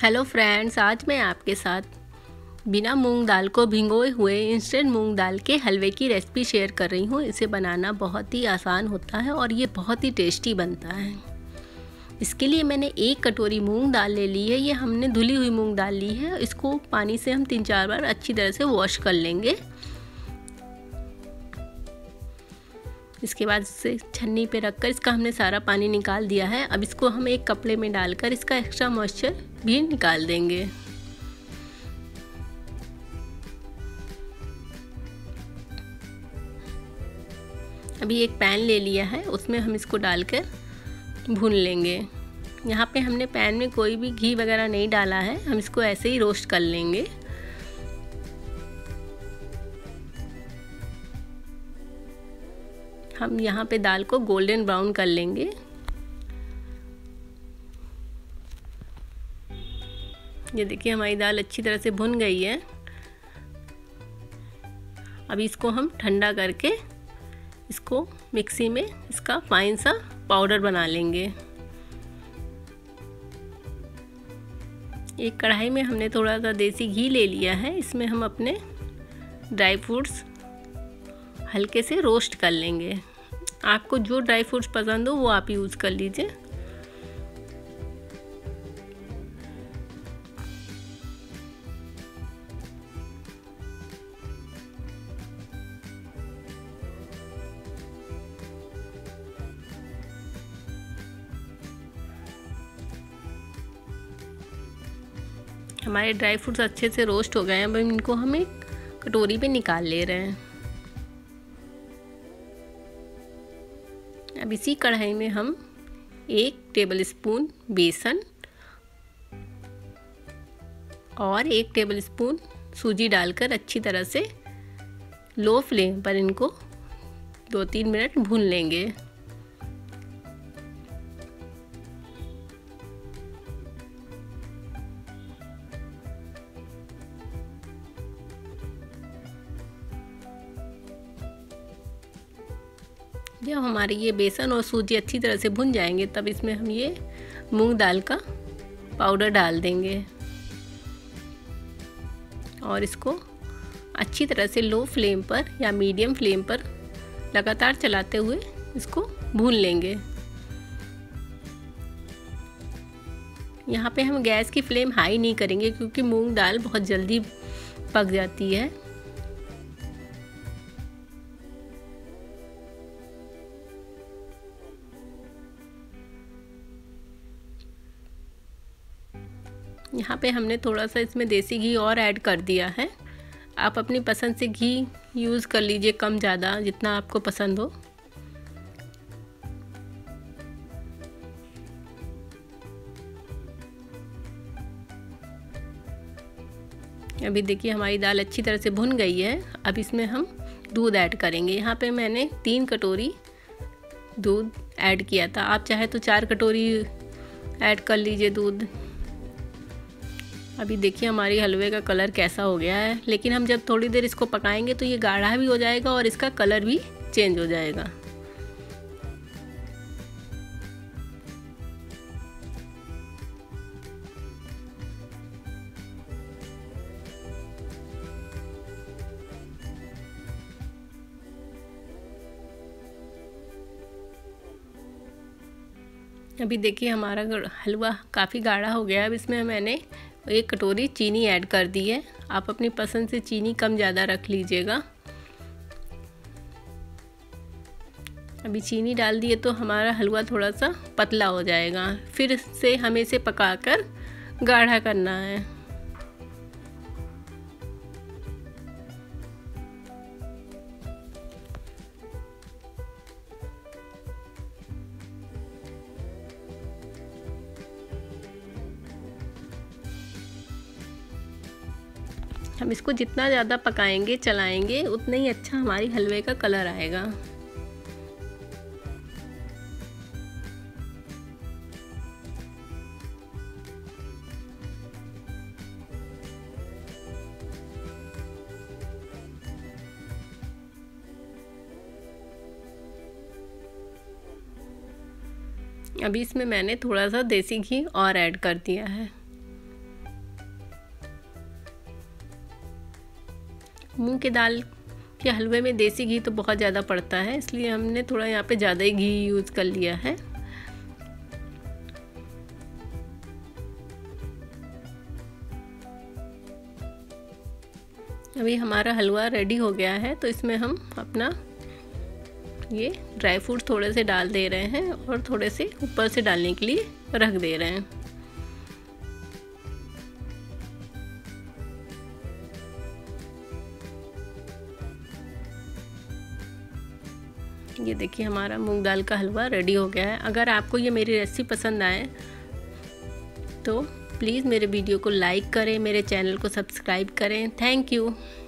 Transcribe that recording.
Hello friends, आज मैं आपके साथ बिना मूंग दाल को भिगोए हुए इंस्टेंट मूंग दाल के हलवे की रेसिपी शेयर कर रही हूँ। इसे बनाना बहुत ही आसान होता है और ये बहुत ही टेस्टी बनता है। इसके लिए मैंने 1 कटोरी मूंग दाल ले ली है। ये हमने धुली हुई मूंग दाल ली है। इसको पानी से हम 3-4 बार अच्छी तरह से वॉश कर लेंगे। इसके बाद इसे छन्नी पे रखकर इसका हमने सारा पानी निकाल दिया है। अब इसको हम एक कपड़े में डालकर इसका एक्स्ट्रा मॉइस्चर भी निकाल देंगे। अभी एक पैन ले लिया है, उसमें हम इसको डालकर भून लेंगे। यहाँ पे हमने पैन में कोई भी घी वगैरह नहीं डाला है, हम इसको ऐसे ही रोस्ट कर लेंगे। हम यहाँ पे दाल को गोल्डन ब्राउन कर लेंगे। ये देखिए हमारी दाल अच्छी तरह से भुन गई है। अभी इसको हम ठंडा करके इसको मिक्सी में इसका फाइन सा पाउडर बना लेंगे। एक कढ़ाई में हमने थोड़ा सा देसी घी ले लिया है। इसमें हम अपने ड्राई फ्रूट्स हल्के से रोस्ट कर लेंगे। आपको जो ड्राई फ्रूट्स पसंद हो वो आप यूज़ कर लीजिए। हमारे ड्राई फ्रूट्स अच्छे से रोस्ट हो गए हैं। अब इनको हम एक कटोरी पे निकाल ले रहे हैं। अब इसी कढ़ाई में हम 1 टेबलस्पून बेसन और 1 टेबलस्पून सूजी डालकर अच्छी तरह से लो फ्लेम पर इनको 2-3 मिनट भून लेंगे। जब हमारी ये बेसन और सूजी अच्छी तरह से भुन जाएंगे तब इसमें हम ये मूंग दाल का पाउडर डाल देंगे और इसको अच्छी तरह से लो फ्लेम पर या मीडियम फ्लेम पर लगातार चलाते हुए इसको भून लेंगे। यहाँ पे हम गैस की फ्लेम हाई नहीं करेंगे क्योंकि मूंग दाल बहुत जल्दी पक जाती है। यहाँ पे हमने थोड़ा सा इसमें देसी घी और ऐड कर दिया है। आप अपनी पसंद से घी यूज़ कर लीजिए, कम ज़्यादा जितना आपको पसंद हो। अभी देखिए हमारी दाल अच्छी तरह से भुन गई है। अब इसमें हम दूध ऐड करेंगे। यहाँ पे मैंने 3 कटोरी दूध ऐड किया था। आप चाहे तो 4 कटोरी ऐड कर लीजिए दूध। अभी देखिए हमारी हलवे का कलर कैसा हो गया है, लेकिन हम जब थोड़ी देर इसको पकाएंगे तो ये गाढ़ा भी हो जाएगा और इसका कलर भी चेंज हो जाएगा। अभी देखिए हमारा हलवा काफ़ी गाढ़ा हो गया है। अब इसमें मैंने 1 कटोरी चीनी ऐड कर दी है। आप अपनी पसंद से चीनी कम ज़्यादा रख लीजिएगा। अभी चीनी डाल दिए तो हमारा हलवा थोड़ा सा पतला हो जाएगा। फिर से हमें इसे पकाकर गाढ़ा करना है। हम इसको जितना ज़्यादा पकाएंगे चलाएंगे उतना ही अच्छा हमारी हलवे का कलर आएगा। अभी इसमें मैंने थोड़ा सा देसी घी और ऐड कर दिया है। 1 टेबलस्पून देसी घी और 1 टेबलस्पून सूजी डालकर अच्छी तरह से लो फ्लेम पर लगातार चलाते हुए इसको भून लेंगे। यहाँ पे हमने 3 कटोरी दूध ऐड किया था। आप अपनी पसंद से चीनी कम ज़्यादा रख लीजिएगा। अभी देखिए हमारा हलवा काफ़ी गाढ़ा हो गया है। अब इसमें मैंने थोड़ा सा देसी घी और ऐड कर दिया है। मूंग की दाल के हलवे में देसी घी तो बहुत ज़्यादा पड़ता है, इसलिए हमने थोड़ा यहाँ पे ज़्यादा ही घी यूज़ कर लिया है। अभी हमारा हलवा रेडी हो गया है, तो इसमें हम अपना ये ड्राई फ्रूट थोड़े से डाल दे रहे हैं और थोड़े से ऊपर से डालने के लिए रख दे रहे हैं। ये देखिए हमारा मूंग दाल का हलवा रेडी हो गया है। अगर आपको ये मेरी रेसिपी पसंद आए तो प्लीज़ मेरे वीडियो को लाइक करें, मेरे चैनल को सब्सक्राइब करें। Thank you.